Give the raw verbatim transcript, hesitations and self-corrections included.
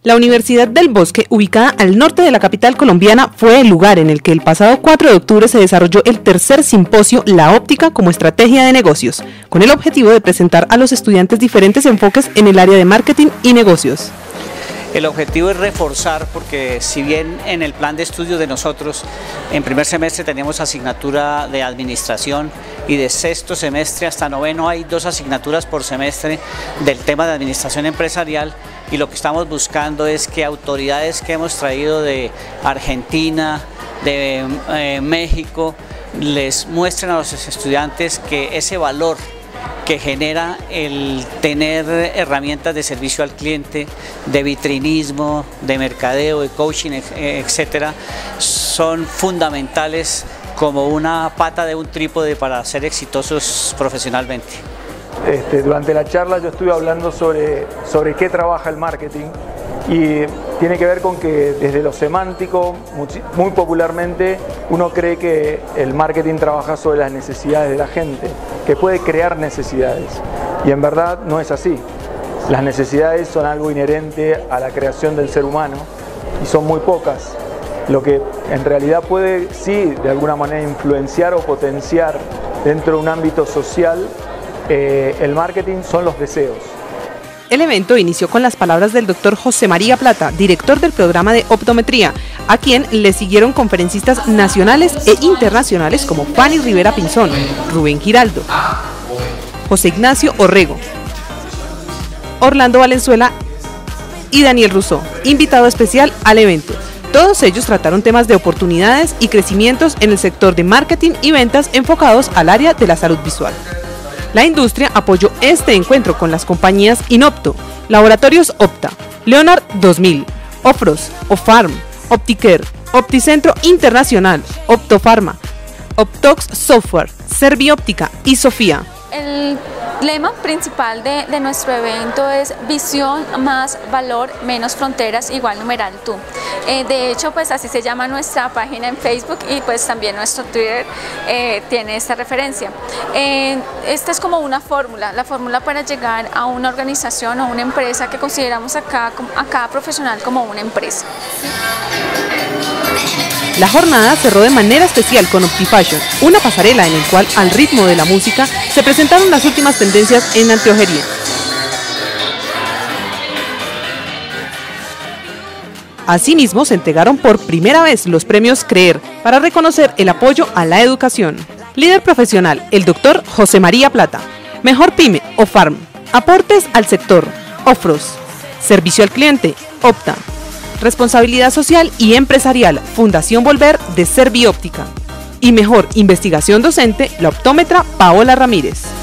La Universidad del Bosque, ubicada al norte de la capital colombiana, fue el lugar en el que el pasado cuatro de octubre se desarrolló el tercer simposio La óptica como estrategia de negocios, con el objetivo de presentar a los estudiantes diferentes enfoques en el área de marketing y negocios. El objetivo es reforzar, porque si bien en el plan de estudio de nosotros, en primer semestre teníamos asignatura de administración y de sexto semestre hasta noveno hay dos asignaturas por semestre del tema de administración empresarial, y lo que estamos buscando es que autoridades que hemos traído de Argentina, de eh, México, les muestren a los estudiantes que ese valor que genera el tener herramientas de servicio al cliente, de vitrinismo, de mercadeo, de coaching, etcétera, son fundamentales como una pata de un trípode para ser exitosos profesionalmente. Este, durante la charla yo estuve hablando sobre, sobre qué trabaja el marketing, y tiene que ver con que desde lo semántico, muy popularmente, uno cree que el marketing trabaja sobre las necesidades de la gente, que puede crear necesidades, y en verdad no es así. Las necesidades son algo inherente a la creación del ser humano y son muy pocas. Lo que en realidad puede, sí, de alguna manera influenciar o potenciar dentro de un ámbito social eh, el marketing son los deseos. El evento inició con las palabras del doctor José María Plata, director del programa de optometría, a quien le siguieron conferencistas nacionales e internacionales como Fanny Rivera Pinzón, Rubén Giraldo, José Ignacio Orrego, Orlando Valenzuela y Daniel Rousseau, invitado especial al evento. Todos ellos trataron temas de oportunidades y crecimientos en el sector de marketing y ventas enfocados al área de la salud visual. La industria apoyó este encuentro con las compañías Inopto, Laboratorios Opta, Leonard dos mil, Ofros, Opharm, Opticare, Opticentro Internacional, Optofarma, Optox Software, Servióptica y Sofía. El lema principal de, de nuestro evento es visión más valor menos fronteras igual numeral tú. Eh, de hecho, pues así se llama nuestra página en Facebook, y pues también nuestro Twitter eh, tiene esta referencia. Eh, esta es como una fórmula, la fórmula para llegar a una organización o una empresa que consideramos a cada, a cada profesional como una empresa. La jornada cerró de manera especial con OptiFashion, una pasarela en la cual, al ritmo de la música, se presentaron las últimas tendencias en anteojería. Asimismo, se entregaron por primera vez los premios Creer para reconocer el apoyo a la educación. Líder profesional, el doctor José María Plata. Mejor pyme, Opharm. Aportes al sector, Ofros. Servicio al cliente, Opta. Responsabilidad social y empresarial, Fundación Volver de Servióptica. Y mejor investigación docente, la optómetra Paola Ramírez.